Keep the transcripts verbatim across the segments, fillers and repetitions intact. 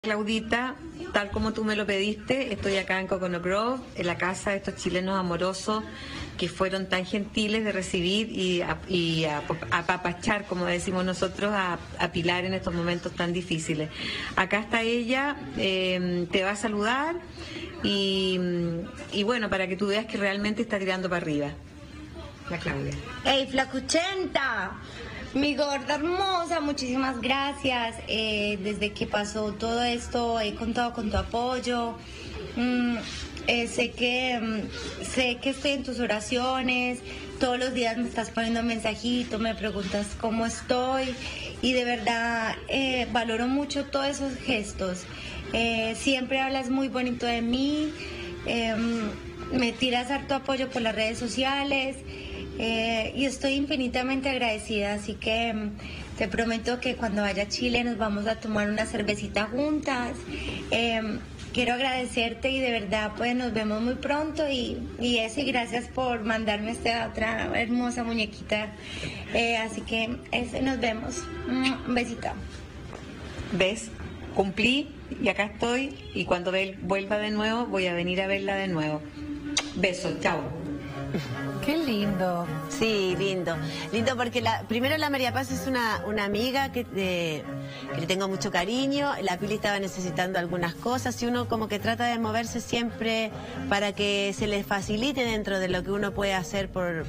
Claudita, tal como tú me lo pediste, estoy acá en Coconut Grove, en la casa de estos chilenos amorosos que fueron tan gentiles de recibir y, a, y a, a apapachar, como decimos nosotros, a, a Pilar en estos momentos tan difíciles. Acá está ella, eh, te va a saludar y, y bueno, para que tú veas que realmente está tirando para arriba. La Claudia. ¡Ey, flacuchenta! Mi gorda hermosa, muchísimas gracias. Eh, desde que pasó todo esto he contado con tu apoyo. Mm, eh, sé que mm, sé que estoy en tus oraciones. Todos los días me estás poniendo mensajito, me preguntas cómo estoy y de verdad eh, valoro mucho todos esos gestos. Eh, siempre hablas muy bonito de mí. Eh, me tiras harto apoyo por las redes sociales. Eh, y estoy infinitamente agradecida, así que um, te prometo que cuando vaya a Chile nos vamos a tomar una cervecita juntas. Eh, quiero agradecerte y de verdad pues nos vemos muy pronto y, y eso, y gracias por mandarme esta otra hermosa muñequita. Eh, así que eso, nos vemos. Un besito. ¿Ves? Cumplí y acá estoy y cuando vuelva de nuevo voy a venir a verla de nuevo. Besos, chao. Qué lindo. Sí, lindo. Lindo porque la, primero la María Paz es una, una amiga que, eh, que le tengo mucho cariño. La Pili estaba necesitando algunas cosas y uno como que trata de moverse siempre para que se le facilite dentro de lo que uno puede hacer por...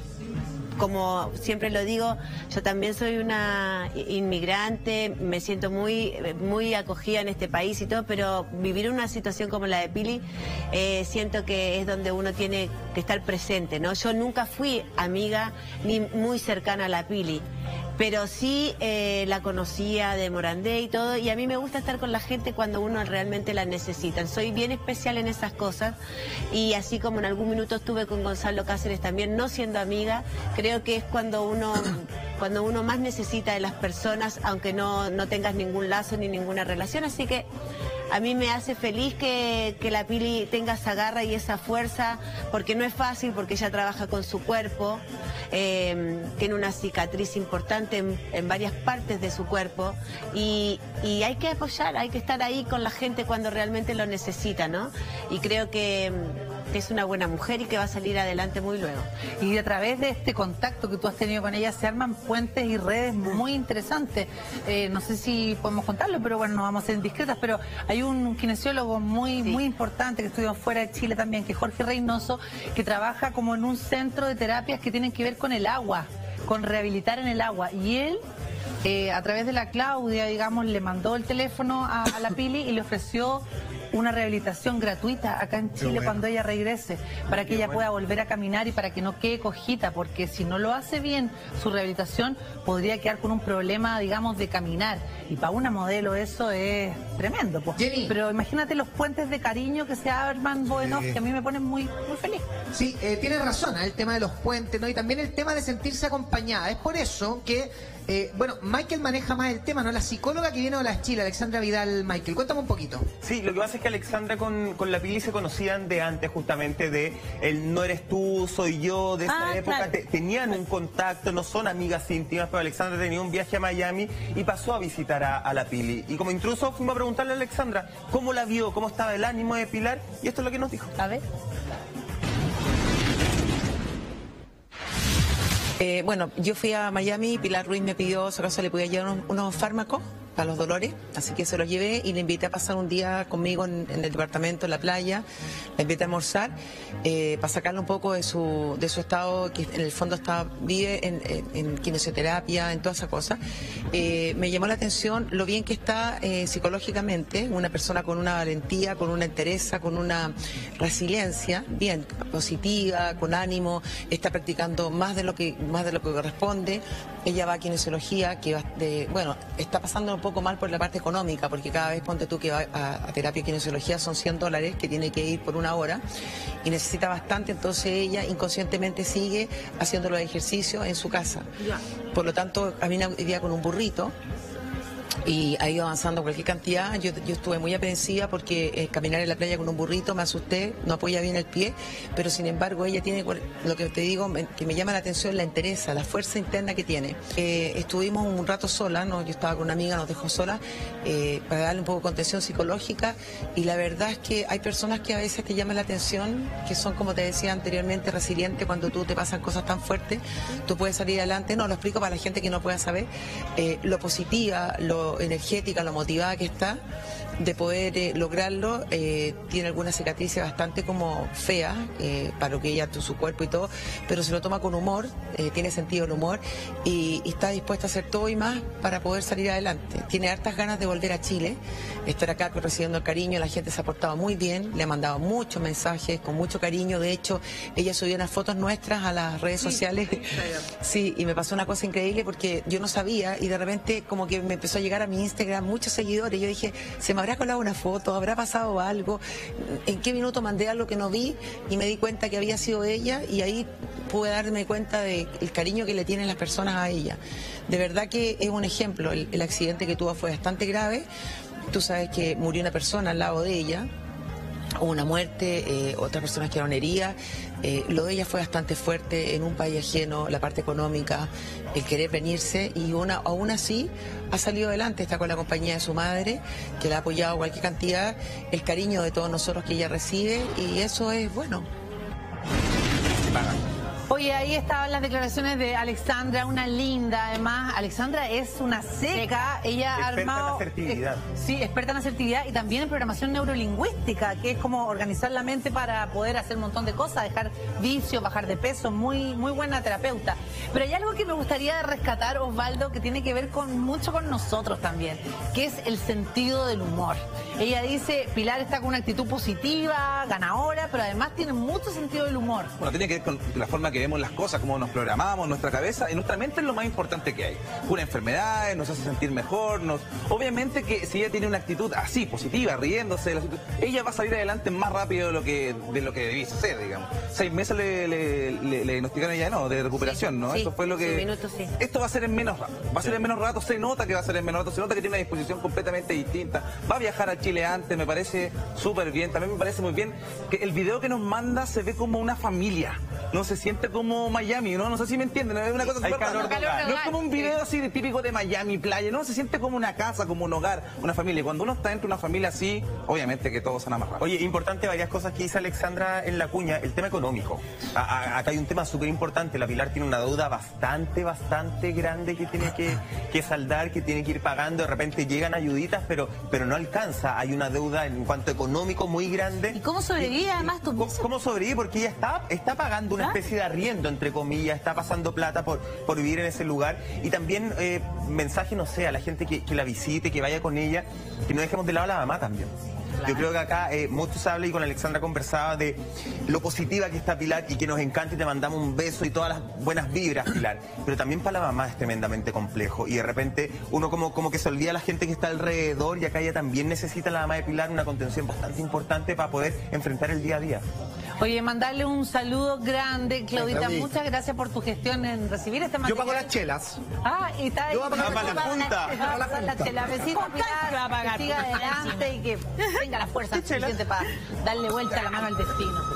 Como siempre lo digo, yo también soy una inmigrante, me siento muy muy acogida en este país y todo, pero vivir una situación como la de Pili, eh, siento que es donde uno tiene que estar presente, ¿no? Yo nunca fui amiga ni muy cercana a la Pili, pero sí eh, la conocía de Morandé y todo, y a mí me gusta estar con la gente cuando uno realmente la necesita. Soy bien especial en esas cosas, y así como en algún minuto estuve con Gonzalo Cáceres también, no siendo amiga, creo que es cuando uno cuando uno más necesita de las personas, aunque no, no tengas ningún lazo ni ninguna relación, así que a mí me hace feliz que, que la Pili tenga esa garra y esa fuerza, porque no es fácil, porque ella trabaja con su cuerpo, eh, tiene una cicatriz importante en, en varias partes de su cuerpo, y, y hay que apoyar, hay que estar ahí con la gente cuando realmente lo necesita, ¿no? Y creo que, que es una buena mujer y que va a salir adelante muy luego. Y a través de este contacto que tú has tenido con ella se arman puentes y redes muy interesantes. Eh, no sé si podemos contarlo, pero bueno, no vamos a ser indiscretas, pero hay un kinesiólogo muy, sí. muy importante que estudió fuera de Chile también, que es Jorge Reynoso, que trabaja como en un centro de terapias que tienen que ver con el agua, con rehabilitar en el agua. Y él, eh, a través de la Claudia, digamos, le mandó el teléfono a, a la Pili y le ofreció una rehabilitación gratuita acá en Chile bueno. cuando ella regrese, para que Qué ella bueno. pueda volver a caminar y para que no quede cojita, porque si no lo hace bien su rehabilitación podría quedar con un problema, digamos, de caminar, y para una modelo eso es tremendo, pues. Pero imagínate los puentes de cariño que se arman, bueno, sí. que a mí me ponen muy, muy feliz. Sí, eh, tienes razón, ¿eh? El tema de los puentes, ¿no? Y también el tema de sentirse acompañada. Es por eso que Eh, bueno, Michael maneja más el tema, ¿no? La psicóloga que viene de la Chile, Alexandra Vidal. Michael, cuéntame un poquito. Sí, lo que pasa es que Alexandra con, con la Pili se conocían de antes, justamente, de el no eres tú, soy yo, de esa ah, época. Claro. Te, tenían un contacto, no son amigas íntimas, pero Alexandra tenía un viaje a Miami y pasó a visitar a, a la Pili. Y como intruso fuimos a preguntarle a Alexandra cómo la vio, cómo estaba el ánimo de Pilar, y esto es lo que nos dijo. A ver. Eh, bueno, yo fui a Miami y Pilar Ruiz me pidió, si acaso le podía llevar unos, unos fármacos para los dolores, así que se los llevé y le invité a pasar un día conmigo en, en el departamento, en la playa, la invité a almorzar, eh, para sacarle un poco de su, de su estado, que en el fondo está, vive en, en, en kinesioterapia, en toda esa cosa. Eh, me llamó la atención lo bien que está eh, psicológicamente, una persona con una valentía, con una entereza, con una resiliencia, bien, positiva, con ánimo, está practicando más de lo que, más de lo que corresponde. Ella va a kinesiología, que va de, bueno, está pasando un poco mal por la parte económica, porque cada vez, ponte tú, que va a, a terapia de kinesiología son cien dólares que tiene que ir por una hora y necesita bastante, entonces ella inconscientemente sigue haciendo los ejercicios en su casa. Por lo tanto, camina hoy día con un burrito y ha ido avanzando cualquier cantidad. Yo, yo estuve muy aprensiva porque eh, caminar en la playa con un burrito me asusté, no apoya bien el pie, pero sin embargo ella tiene, lo que te digo, me, que me llama la atención, la entereza, la fuerza interna que tiene. Eh, estuvimos un rato sola, ¿no? Yo estaba con una amiga, nos dejó sola eh, para darle un poco de contención psicológica, y la verdad es que hay personas que a veces te llaman la atención, que son, como te decía anteriormente, resilientes. Cuando tú te pasan cosas tan fuertes, tú puedes salir adelante. No, lo explico para la gente que no pueda saber eh, lo positiva, lo energética, lo motivada que está de poder eh, lograrlo. Eh, tiene algunas cicatrices bastante como feas eh, para lo que ella, su cuerpo y todo, pero se lo toma con humor, eh, tiene sentido el humor y, y está dispuesta a hacer todo y más para poder salir adelante. Tiene hartas ganas de volver a Chile, estar acá recibiendo el cariño. La gente se ha portado muy bien, le ha mandado muchos mensajes con mucho cariño. De hecho, ella subió unas fotos nuestras a las redes sí, sociales. Sí, y me pasó una cosa increíble porque yo no sabía, y de repente como que me empezó a llegar a mi Instagram muchos seguidores. Yo dije, se me habrá colado una foto, habrá pasado algo, en qué minuto mandé algo que no vi, y me di cuenta que había sido ella, y ahí pude darme cuenta del cariño que le tienen las personas a ella. De verdad que es un ejemplo. El, el accidente que tuvo fue bastante grave. Tú sabes que murió una persona al lado de ella, hubo una muerte, eh, otras personas quedaron heridas. Eh, lo de ella fue bastante fuerte en un país ajeno, la parte económica, el querer venirse, y una, aún así ha salido adelante. Está con la compañía de su madre, que la ha apoyado cualquier cantidad, el cariño de todos nosotros que ella recibe, y eso es bueno. Oye, ahí estaban las declaraciones de Alexandra, una linda, además. Alexandra es una seca, ella ha armado... Experta en asertividad. Eh, sí, experta en asertividad y también en programación neurolingüística, que es como organizar la mente para poder hacer un montón de cosas, dejar vicios, bajar de peso, muy, muy buena terapeuta. Pero hay algo que me gustaría rescatar, Osvaldo, que tiene que ver con mucho con nosotros también, que es el sentido del humor. Ella dice, Pilar está con una actitud positiva, ganadora, pero además tiene mucho sentido del humor. Bueno, tiene que ver con la forma que vemos las cosas, cómo nos programamos, nuestra cabeza y nuestra mente es lo más importante que hay. Una enfermedad nos hace sentir mejor, nos... obviamente que si ella tiene una actitud así, positiva, riéndose, de la situ... ella va a salir adelante más rápido de lo que de lo que debiese ser, digamos. Seis meses le, le, le, le diagnosticaron ella, no, de recuperación, sí, ¿no? Sí, Esto fue lo que... minutos, sí. Esto va a ser en menos rato, va a ser en menos rato, se nota que va a ser en menos rato, se nota que tiene una disposición completamente distinta. Va a viajar a Chile antes, me parece súper bien, también me parece muy bien que el video que nos manda se ve como una familia, no se siente como Miami, ¿no? No sé si me entienden, es una cosa súper rara. No es como un video así de típico de Miami, playa, no, se siente como una casa, como un hogar, una familia. Cuando uno está dentro de una familia así, obviamente que todo sana más rápido. Oye, importante varias cosas que dice Alexandra en la cuña, el tema económico. A, a, acá hay un tema súper importante, la Pilar tiene una deuda bastante, bastante grande que tiene que, que saldar, que tiene que ir pagando, de repente llegan ayuditas, pero, pero no alcanza, hay una deuda en cuanto económico muy grande. ¿Y cómo sobrevive además tu ¿Cómo, ¿Cómo sobrevive? Porque ella está, está pagando una ¿Ah? especie de arriendo, entre comillas, está pasando plata por, por vivir en ese lugar, y también eh, mensaje, no sé, a la gente que, que la visite, que vaya con ella, que no dejemos de lado a la mamá también. Claro. Yo creo que acá eh, mucho se habla, y con Alexandra conversaba de lo positiva que está Pilar y que nos encanta, y te mandamos un beso y todas las buenas vibras, Pilar. Pero también para la mamá es tremendamente complejo, y de repente uno como, como que se olvida a la gente que está alrededor, y acá ella también necesita, la mamá de Pilar, una contención bastante importante para poder enfrentar el día a día. Oye, mandarle un saludo grande, Claudita. Muchas gracias por tu gestión en recibir este material. Yo pago las chelas. Ah, y está ahí. Yo voy a pagar la punta. Ah, la, la chela. Besito, Pilar, que siga adelante y que tenga la fuerza suficiente para darle vuelta la mano al destino.